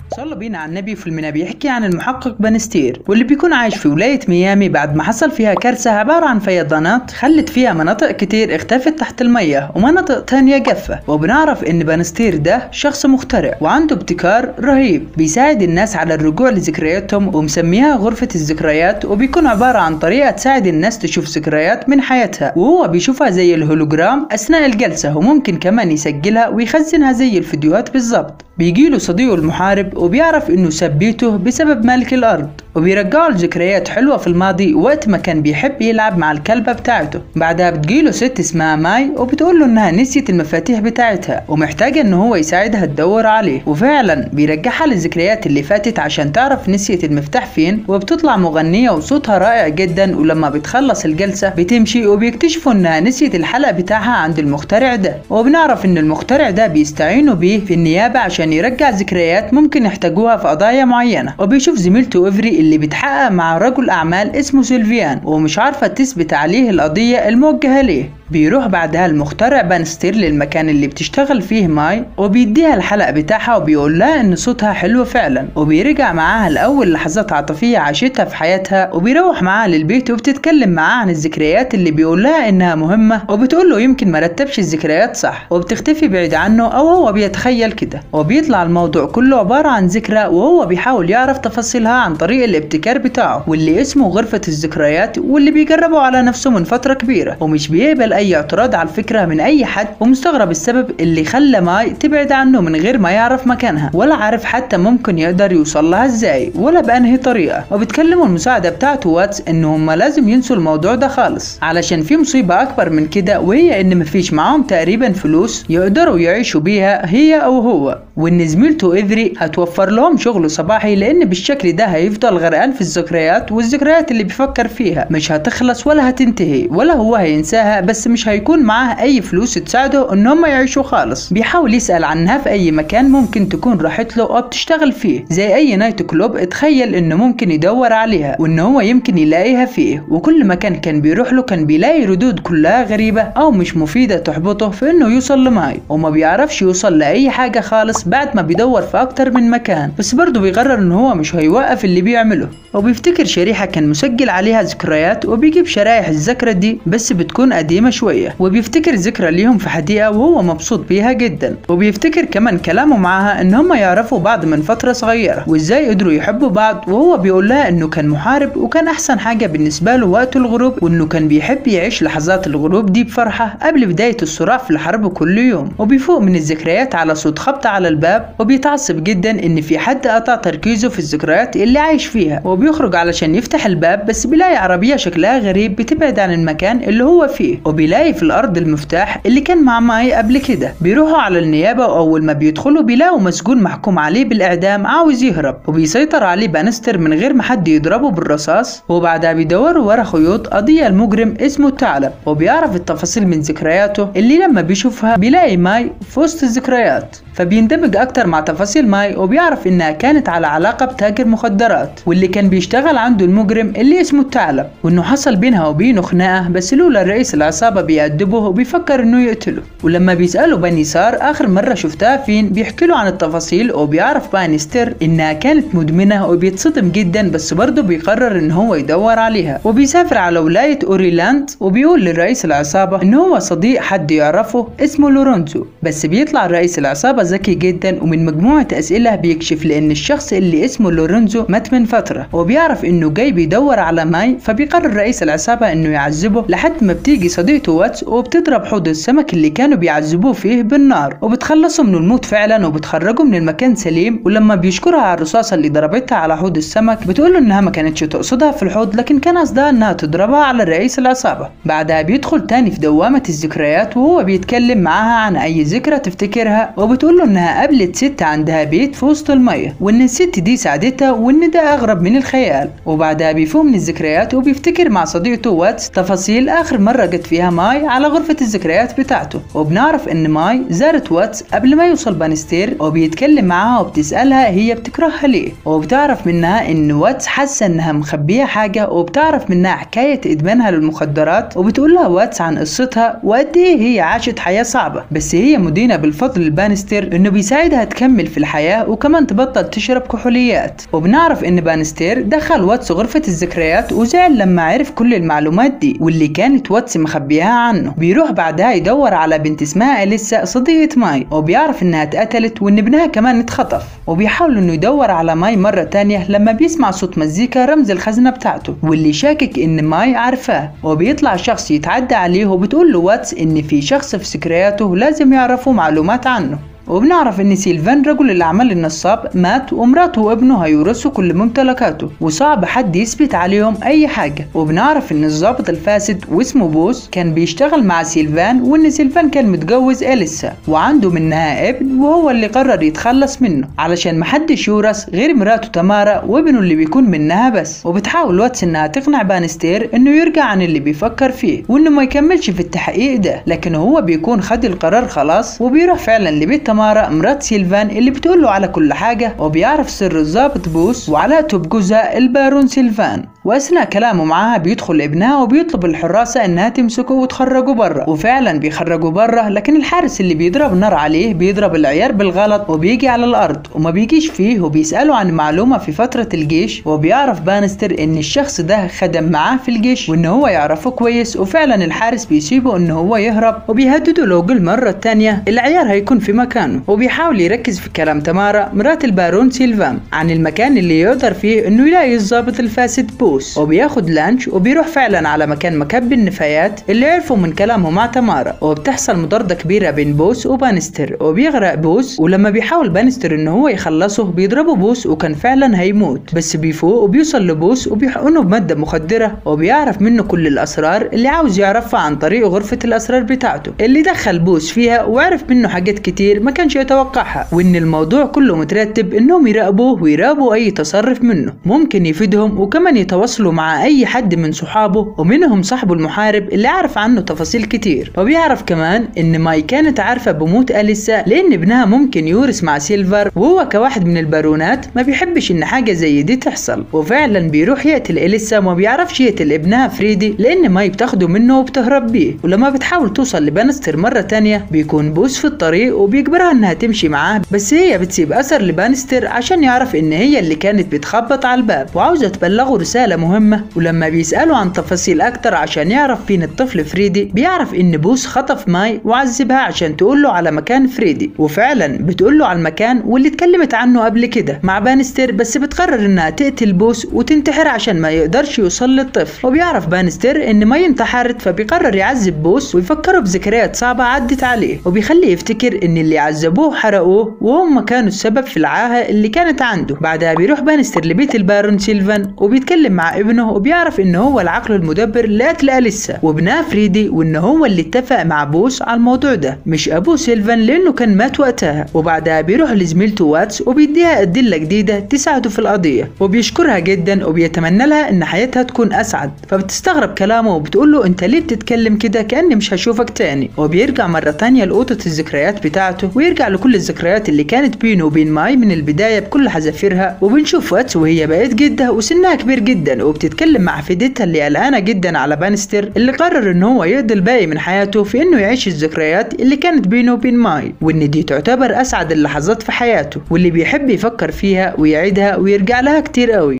صلى بينا على النبي. فيلمنا بيحكي عن المحقق بانستير واللي بيكون عايش في ولاية ميامي بعد ما حصل فيها كارثة عبارة عن فيضانات خلت فيها مناطق كتير اختفت تحت المية ومناطق تانية جافة. وبنعرف ان بانستير ده شخص مخترع وعنده ابتكار رهيب بيساعد الناس على الرجوع لذكرياتهم ومسميها غرفة الذكريات، وبيكون عبارة عن طريقة تساعد الناس تشوف ذكريات من حياتها وهو بيشوفها زي الهولوجرام أثناء الجلسة، وممكن كمان يسجلها ويخزنها زي الفيديوهات بالظبط. بيجيله صديقه المحارب وبيعرف انه سبيته بسبب ملك الارض وبيرجعه لذكريات حلوة في الماضي وقت ما كان بيحب يلعب مع الكلبة بتاعته. بعدها بتجيله ست اسمها ماي وبتقوله انها نسيت المفاتيح بتاعتها ومحتاجة ان هو يساعدها تدور عليه، وفعلا بيرجعها للذكريات اللي فاتت عشان تعرف نسيت المفتاح فين. وبتطلع مغنية وصوتها رائع جدا، ولما بتخلص الجلسة بتمشي وبيكتشفوا انها نسيت الحلقة بتاعها عند المخترع ده، وبنعرف ان المخترع ده بيستعينوا بيه في النيابة عشان يرجع ذكريات ممكن يحتاجوها في قضايا معينة. وبيشوف زميلته إفري اللي بتحقق مع رجل أعمال اسمه سيلفيان ومش عارفة تثبت عليه القضية الموجهة ليه. بيروح بعدها المخترع بانستير للمكان اللي بتشتغل فيه ماي وبيديها الحلقة بتاعها وبيقول لها ان صوتها حلو فعلا، وبيرجع معاها لأول لحظات عاطفية عاشتها في حياتها، وبيروح معاها للبيت وبتتكلم معاه عن الذكريات اللي بيقول لها انها مهمة، وبتقول له يمكن ما رتبش الذكريات صح، وبتختفي بعيد عنه او هو بيتخيل كده. وبيطلع الموضوع كله عبارة عن ذكرى وهو بيحاول يعرف تفاصيلها عن طريق الابتكار بتاعه واللي اسمه غرفة الذكريات، واللي بيجربه على نفسه من فترة كبيرة ومش بيقبل اي اعتراض على الفكرة من اي حد، ومستغرب السبب اللي خلى ماي تبعد عنه من غير ما يعرف مكانها ولا عارف حتى ممكن يقدر يوصل لها ازاي ولا بانهي طريقة. وبتكلموا المساعدة بتاعته واتس ان هم لازم ينسوا الموضوع ده خالص علشان في مصيبة اكبر من كده، وهي ان مفيش معاهم تقريبا فلوس يقدروا يعيشوا بيها هي او هو، وان زميلته إفري هتوفر لهم شغل صباحي لان بالشكل ده هيفضل غرقان في الذكريات، والذكريات اللي بيفكر فيها مش هتخلص ولا هتنتهي ولا هو هينساها، بس مش هيكون معاه اي فلوس تساعده ان هم يعيشوا خالص. بيحاول يسأل عنها في اي مكان ممكن تكون راحت له او بتشتغل فيه زي اي نايت كلوب اتخيل انه ممكن يدور عليها وان هو يمكن يلاقيها فيه، وكل مكان كان بيروح له كان بيلاقي ردود كلها غريبة او مش مفيدة تحبطه في انه يوصل لماي، وما بيعرفش يوصل لاي حاجة خالص بعد ما بيدور في اكتر من مكان، بس برضه بيقرر ان هو مش هيوقف اللي بيعمله. وبيفتكر شريحة كان مسجل عليها ذكريات وبيجيب شرايح الذكرى دي بس بتكون قديمة شوية، وبيفتكر ذكرى ليهم في حديقة وهو مبسوط بيها جدا، وبيفتكر كمان كلامه معاها ان هم يعرفوا بعض من فترة صغيرة وازاي قدروا يحبوا بعض، وهو بيقول لها انه كان محارب وكان احسن حاجة بالنسبة له وقت الغروب، وانه كان بيحب يعيش لحظات الغروب دي بفرحة قبل بداية الصراع في الحرب كل يوم. وبيفوق من الذكريات على صوت خبط على الباب وبيتعصب جدا ان في حد قطع تركيزه في الذكريات اللي عايش فيها، وبيخرج علشان يفتح الباب بس بيلاقي عربية شكلها غريب بتبعد عن المكان اللي هو فيه، وبيلاقي في الارض المفتاح اللي كان مع ماي قبل كده. بيروحوا على النيابة واول ما بيدخلوا بيلاقوا مسجون محكوم عليه بالاعدام عاوز يهرب، وبيسيطر عليه بانستر من غير ما حد يضربه بالرصاص، وبعدها بيدوروا ورا خيوط قضية المجرم اسمه الثعلب، وبيعرف التفاصيل من ذكرياته اللي لما بيشوفها بيلاقي ماي في وسط الذكريات، فبيندمج اكتر مع تفاصيل ماي وبيعرف انها كانت على علاقة بتاجر مخدرات واللي كان بيشتغل عنده المجرم اللي اسمه الثعلب، وانه حصل بينها وبينه خناقة بس لولا رئيس العصابة بيأدبه وبيفكر انه يقتله. ولما بيسألوا بانيسار اخر مرة شفتها فين بيحكي له عن التفاصيل، وبيعرف بانستر انها كانت مدمنة وبيتصدم جدا بس برضه بيقرر ان هو يدور عليها، وبيسافر على ولاية اوريلاند وبيقول لرئيس العصابة ان هو صديق حد يعرفه اسمه لورنزو، بس بيطلع رئيس العصابة ذكي جدا ومن مجموعة اسئلة بيكشف لان الشخص اللي اسمه لورنزو مات من فترة، وبيعرف انه جاي بيدور على ماي، فبيقرر رئيس العصابة انه يعذبه لحد ما بتيجي صديقته واتس وبتضرب حوض السمك اللي كانوا بيعذبوه فيه بالنار، وبتخلصوا من الموت فعلا وبتخرجوا من المكان سليم. ولما بيشكرها على الرصاصة اللي ضربتها على حوض السمك بتقوله انها ما كانتش تقصدها في الحوض لكن كان قصدها انها تضربها على رئيس العصابة. بعدها بيدخل تاني في دوامة الذكريات وهو بيتكلم معاها عن اي ذكرى تفتكرها، وبتقوله انها قابلت ست عندها بيت في وسط المية وان الست دي ساعدتها وان ده اغرب من الخيال. وبعدها بيفوق من الذكريات وبيفتكر مع صديقته واتس تفاصيل اخر مرة جت فيها ماي على غرفة الذكريات بتاعته، وبنعرف ان ماي زارت واتس قبل ما يوصل بانستير وبيتكلم معاها وبتسألها هي بتكرهها ليه، وبتعرف منها ان واتس حاسة انها مخبية حاجة، وبتعرف منها حكاية ادمانها للمخدرات، وبتقول لها واتس عن قصتها وقد ايه هي عاشت حياة صعبة بس هي مدينة بالفضل لبانستير بانستير انه بيساعدها تكمل في الحياة وكمان تبطل تشرب كحوليات. وبنعرف ان بانستير دخل واتس غرفة الذكريات وزعل لما عرف كل المعلومات دي واللي كانت واتس مخبيها عنه. بيروح بعدها يدور على بنت اسمها أليسا صديقة ماي، وبيعرف انها اتقتلت وان ابنها كمان اتخطف. وبيحاول انه يدور على ماي مرة تانية لما بيسمع صوت مزيكا رمز الخزنة بتاعته واللي شاكك ان ماي عارفاه. وبيطلع شخص يتعدى عليه وبتقول له واتس ان في شخص في ذكرياته لازم يعرفوا معلومات عنه. وبنعرف ان سيلفان رجل الاعمال النصاب مات ومراته وابنه هيورثوا كل ممتلكاته وصعب حد يثبت عليهم اي حاجه. وبنعرف ان الضابط الفاسد واسمه بوس كان بيشتغل مع سيلفان وان سيلفان كان متجوز أليسا وعنده منها ابن وهو اللي قرر يتخلص منه علشان محدش يورث غير مراته تامارا وابنه اللي بيكون منها بس. وبتحاول واتس انها تقنع بانستير انه يرجع عن اللي بيفكر فيه وانه ما يكملش في التحقيق ده، لكن هو بيكون خد القرار خلاص وبيروح فعلا لبيت تامارا مرات سيلفان اللي بتقول له على كل حاجة. وبيعرف سر الضابط بوس وعلاقته بجوزها البارون سيلفان. واثناء كلامه معاها بيدخل ابنها وبيطلب الحراسة انها تمسكه وتخرجه بره، وفعلا بيخرجوا بره، لكن الحارس اللي بيضرب نار عليه بيضرب العيار بالغلط وبيجي على الارض وما بيجيش فيه. وبيسأله عن معلومة في فترة الجيش وبيعرف بانستر ان الشخص ده خدم معاه في الجيش وان هو يعرفه كويس. وفعلا الحارس بيسيبه ان هو يهرب وبيهدده لو قل مرة تانية العيار هيكون في مكانه. وبيحاول يركز في كلام تامارا مرات البارون سيلفان عن المكان اللي يقدر فيه انه يلاقي الضابط الفاسد بوس. وبياخد لانش وبيروح فعلا على مكان مكب النفايات اللي عرفوا من كلامه مع تامارا. وبتحصل مضاربة كبيرة بين بوس وبانستر وبيغرق بوس، ولما بيحاول بانستر ان هو يخلصه بيضربه بوس وكان فعلا هيموت، بس بيفوق وبيوصل لبوس وبيحقنه بمادة مخدرة وبيعرف منه كل الاسرار اللي عاوز يعرفها عن طريق غرفة الاسرار بتاعته اللي دخل بوس فيها وعرف منه حاجات كتير ما كانش يتوقعها، وان الموضوع كله مترتب انهم يراقبوه ويراقبوا اي تصرف منه ممكن يفيدهم، وكمان يتواصلوا مع اي حد من صحابه ومنهم صاحبه المحارب اللي عارف عنه تفاصيل كتير. وبيعرف كمان ان ماي كانت عارفة بموت أليسا لان ابنها ممكن يورث مع سيلفر، وهو كواحد من البارونات ما بيحبش ان حاجة زي دي تحصل. وفعلا بيروح يقتل أليسا وما بيعرفش يقتل ابنها فريدي لان ماي بتاخده منه وبتهرب بيه. ولما بتحاول توصل لبانستر مرة تانية بيكون بوس في الطريق وبيجبرها انها تمشي معاه، بس هي بتسيب اثر لبانستر عشان يعرف ان هي اللي كانت بتخبط على الباب وعاوزة تبلغه رسالة مهمة. ولما بيسأله عن تفاصيل اكتر عشان يعرف فين الطفل فريدي بيعرف ان بوس خطف ماي وعذبها عشان تقول له على مكان فريدي، وفعلا بتقول له على المكان واللي اتكلمت عنه قبل كده مع بانستر، بس بتقرر انها تقتل بوس وتنتحر عشان ما يقدرش يوصل للطفل. وبيعرف بانستر ان ماي انتحرت فبيقرر يعذب بوس ويفكره بذكريات صعبة عدت عليه وبيخليه يفتكر ان اللي عذبوه حرقوه وهم كانوا السبب في العاهة اللي كانت عنده. بعدها بيروح بانستر لبيت البارون سيلفان وبيتكلم مع ابنه وبيعرف ان هو العقل المدبر لقتل أليسا وابنها فريدي، وان هو اللي اتفق مع بوس على الموضوع ده مش ابو سيلفان لانه كان مات وقتها. وبعدها بيروح لزميلته واتس وبيديها ادله جديده تساعده في القضيه وبيشكرها جدا وبيتمنى لها ان حياتها تكون اسعد، فبتستغرب كلامه وبتقول له انت ليه بتتكلم كده كاني مش هشوفك تاني. وبيرجع مره تانيه لاوضه الذكريات بتاعته ويرجع لكل الذكريات اللي كانت بينه وبين ماي من البدايه بكل حذافيرها. وبنشوف واتس وهي بقت جده وسنها كبير جدا وبتتكلم مع فيدتها اللي قلقانه جدا على بانستر اللي قرر ان هو يقضي الباقي من حياته في انه يعيش الذكريات اللي كانت بينه وبين ماي، وان دي تعتبر اسعد اللحظات في حياته واللي بيحب يفكر فيها ويعيدها ويرجع لها كتير قوي.